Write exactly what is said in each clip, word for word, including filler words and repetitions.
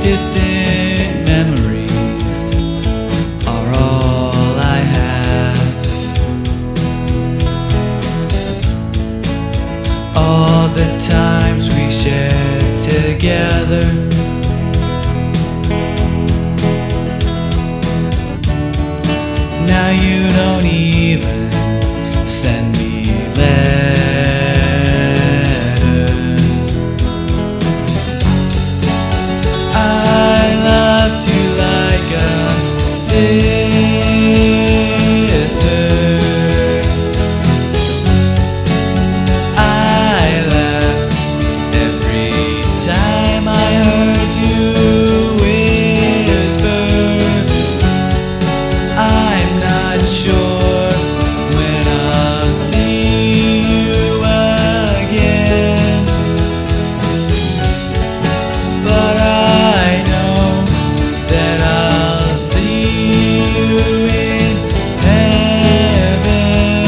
distant memories are all I have. All the times we shared together, now you don't even send me letters. I loved you like a sister. I laughed every time I heard you whisper. I'm not sure when I'll see you again, but I know that I'll see you in heaven.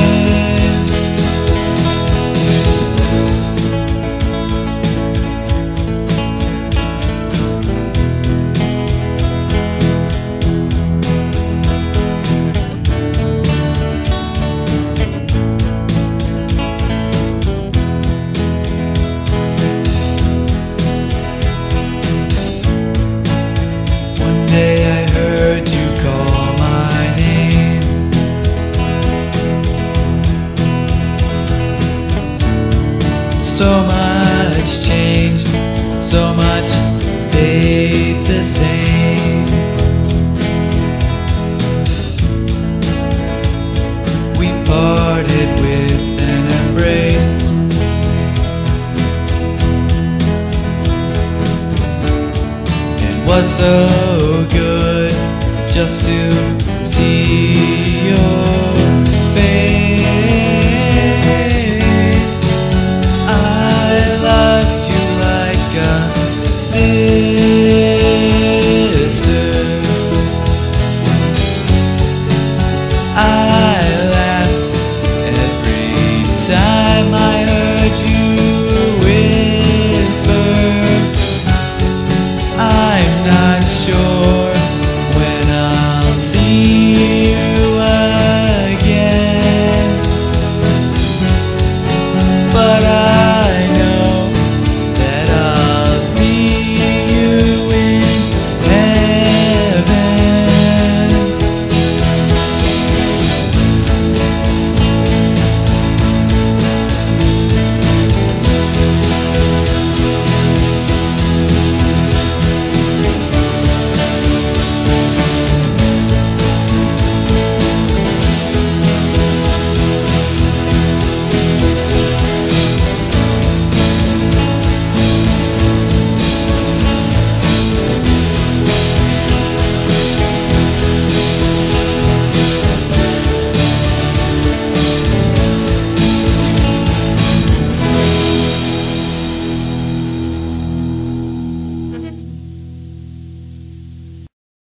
One day I heard you call my name. So much changed, so much stayed the same. We parted with an embrace. It was so good just to see your face. I loved you like a sister. I laughed every time I heard you whisper. I'm not sure when I'll see